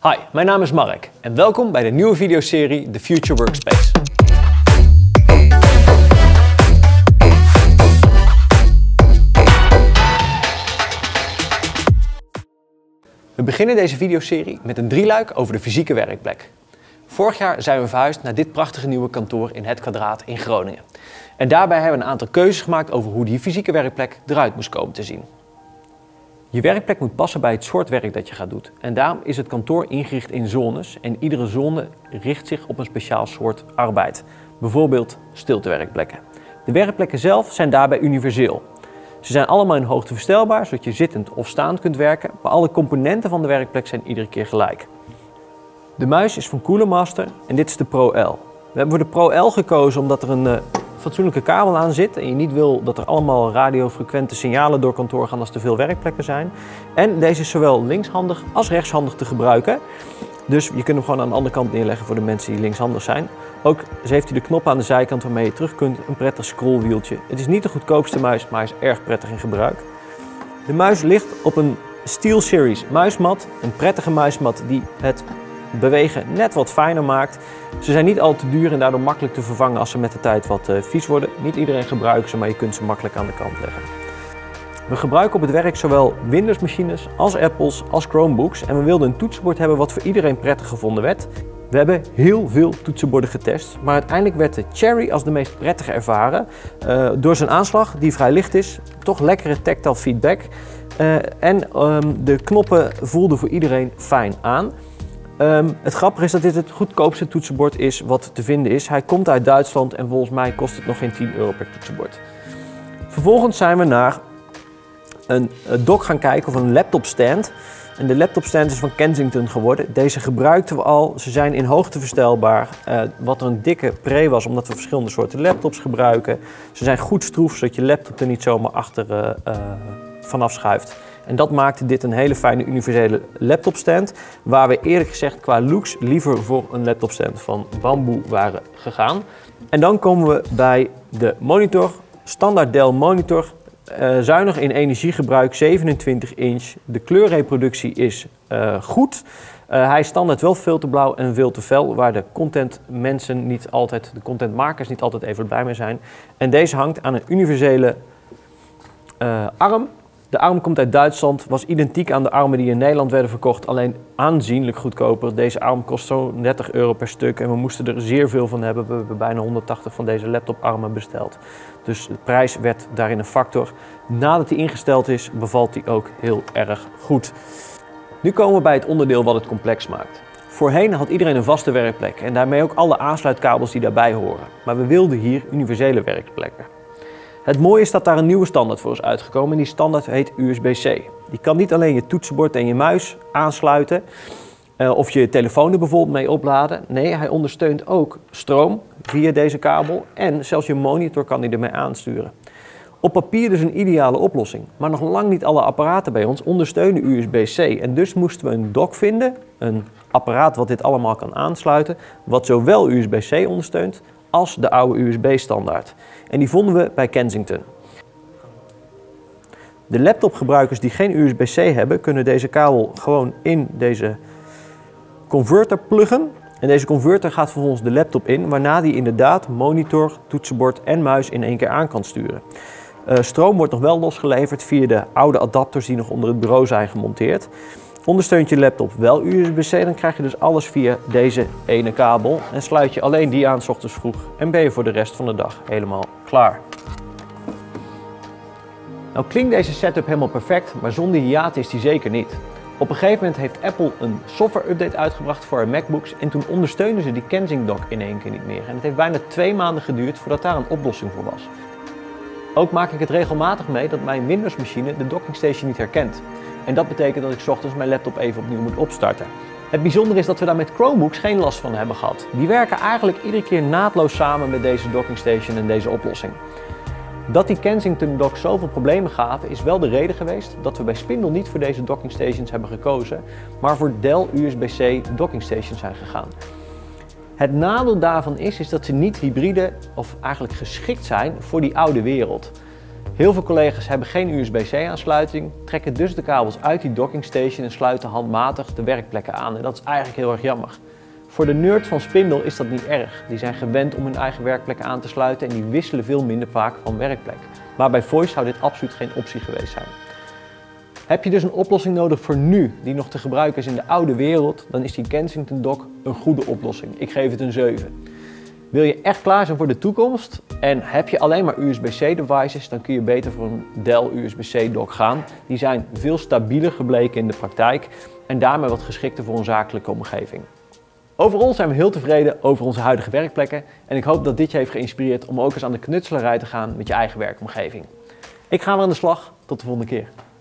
Hi, mijn naam is Mark en welkom bij de nieuwe videoserie The Future Workspace. We beginnen deze videoserie met een drieluik over de fysieke werkplek. Vorig jaar zijn we verhuisd naar dit prachtige nieuwe kantoor in Het Kwadraat in Groningen. En daarbij hebben we een aantal keuzes gemaakt over hoe die fysieke werkplek eruit moest komen te zien. Je werkplek moet passen bij het soort werk dat je gaat doen. En daarom is het kantoor ingericht in zones en iedere zone richt zich op een speciaal soort arbeid. Bijvoorbeeld stiltewerkplekken. De werkplekken zelf zijn daarbij universeel. Ze zijn allemaal in hoogte verstelbaar, zodat je zittend of staand kunt werken, maar alle componenten van de werkplek zijn iedere keer gelijk. De muis is van Cooler Master en dit is de Pro L. We hebben voor de Pro L gekozen omdat er een fatsoenlijke kabel aan zit en je niet wil dat er allemaal radiofrequente signalen door kantoor gaan als er veel werkplekken zijn. En deze is zowel linkshandig als rechtshandig te gebruiken. Dus je kunt hem gewoon aan de andere kant neerleggen voor de mensen die linkshandig zijn. Ook heeft hij de knop aan de zijkant waarmee je terug kunt, een prettig scrollwieltje. Het is niet de goedkoopste muis, maar hij is erg prettig in gebruik. De muis ligt op een SteelSeries muismat, een prettige muismat die het bewegen net wat fijner maakt. Ze zijn niet al te duur en daardoor makkelijk te vervangen als ze met de tijd wat vies worden. Niet iedereen gebruikt ze, maar je kunt ze makkelijk aan de kant leggen. We gebruiken op het werk zowel Windows machines als Apples als Chromebooks en we wilden een toetsenbord hebben wat voor iedereen prettig gevonden werd. We hebben heel veel toetsenborden getest, maar uiteindelijk werd de Cherry als de meest prettige ervaren. Door zijn aanslag, die vrij licht is, toch lekkere tactile feedback. De knoppen voelden voor iedereen fijn aan. Het grappige is dat dit het goedkoopste toetsenbord is wat te vinden is. Hij komt uit Duitsland en volgens mij kost het nog geen 10 euro per toetsenbord. Vervolgens zijn we naar een dock gaan kijken of een laptopstand. En de laptopstand is van Kensington geworden. Deze gebruikten we al. Ze zijn in hoogte verstelbaar. Wat er een dikke pre was omdat we verschillende soorten laptops gebruiken. Ze zijn goed stroef zodat je laptop er niet zomaar achter vanaf schuift. En dat maakte dit een hele fijne universele laptopstand. Waar we eerlijk gezegd qua looks liever voor een laptopstand van bamboe waren gegaan. En dan komen we bij de monitor. Standaard Dell monitor. Zuinig in energiegebruik, 27 inch. De kleurreproductie is goed. Hij is standaard wel veel te blauw en veel te fel, waar de contentmakers niet altijd even blij mee zijn. En deze hangt aan een universele arm. De arm komt uit Duitsland, was identiek aan de armen die in Nederland werden verkocht, alleen aanzienlijk goedkoper. Deze arm kost zo'n 30 euro per stuk en we moesten er zeer veel van hebben. We hebben bijna 180 van deze laptoparmen besteld. Dus de prijs werd daarin een factor. Nadat hij ingesteld is, bevalt hij ook heel erg goed. Nu komen we bij het onderdeel wat het complex maakt. Voorheen had iedereen een vaste werkplek en daarmee ook alle aansluitkabels die daarbij horen. Maar we wilden hier universele werkplekken. Het mooie is dat daar een nieuwe standaard voor is uitgekomen en die standaard heet USB-C. Die kan niet alleen je toetsenbord en je muis aansluiten of je telefoon er bijvoorbeeld mee opladen. Nee, hij ondersteunt ook stroom via deze kabel en zelfs je monitor kan hij ermee aansturen. Op papier dus een ideale oplossing, maar nog lang niet alle apparaten bij ons ondersteunen USB-C. En dus moesten we een dock vinden, een apparaat wat dit allemaal kan aansluiten, wat zowel USB-C ondersteunt als de oude USB-standaard. En die vonden we bij Kensington. De laptopgebruikers die geen USB-C hebben, kunnen deze kabel gewoon in deze converter pluggen. En deze converter gaat vervolgens de laptop in, waarna die inderdaad monitor, toetsenbord en muis in één keer aan kan sturen. Stroom wordt nog wel losgeleverd via de oude adapters die nog onder het bureau zijn gemonteerd. Ondersteunt je laptop wel USB-C, dan krijg je dus alles via deze ene kabel. En sluit je alleen die aan 's ochtends vroeg en ben je voor de rest van de dag helemaal klaar. Nou klinkt deze setup helemaal perfect, maar zonder hiaten is die zeker niet. Op een gegeven moment heeft Apple een software update uitgebracht voor hun MacBooks en toen ondersteunden ze die Kensington dock in één keer niet meer. En het heeft bijna 2 maanden geduurd voordat daar een oplossing voor was. Ook maak ik het regelmatig mee dat mijn Windows machine de docking station niet herkent. En dat betekent dat ik 's ochtends mijn laptop even opnieuw moet opstarten. Het bijzondere is dat we daar met Chromebooks geen last van hebben gehad. Die werken eigenlijk iedere keer naadloos samen met deze docking station en deze oplossing. Dat die Kensington dock zoveel problemen gaven is wel de reden geweest dat we bij Spindle niet voor deze docking stations hebben gekozen, maar voor Dell USB-C docking stations zijn gegaan. Het nadeel daarvan is dat ze niet hybride of eigenlijk geschikt zijn voor die oude wereld. Heel veel collega's hebben geen USB-C aansluiting, trekken dus de kabels uit die docking station en sluiten handmatig de werkplekken aan. En dat is eigenlijk heel erg jammer. Voor de nerds van Spindel is dat niet erg. Die zijn gewend om hun eigen werkplek aan te sluiten en die wisselen veel minder vaak van werkplek. Maar bij Voice zou dit absoluut geen optie geweest zijn. Heb je dus een oplossing nodig voor nu, die nog te gebruiken is in de oude wereld, dan is die Kensington dock een goede oplossing. Ik geef het een 7. Wil je echt klaar zijn voor de toekomst en heb je alleen maar USB-C devices, dan kun je beter voor een Dell USB-C dock gaan. Die zijn veel stabieler gebleken in de praktijk en daarmee wat geschikter voor een zakelijke omgeving. Overal zijn we heel tevreden over onze huidige werkplekken en ik hoop dat dit je heeft geïnspireerd om ook eens aan de knutselarij te gaan met je eigen werkomgeving. Ik ga weer aan de slag, tot de volgende keer.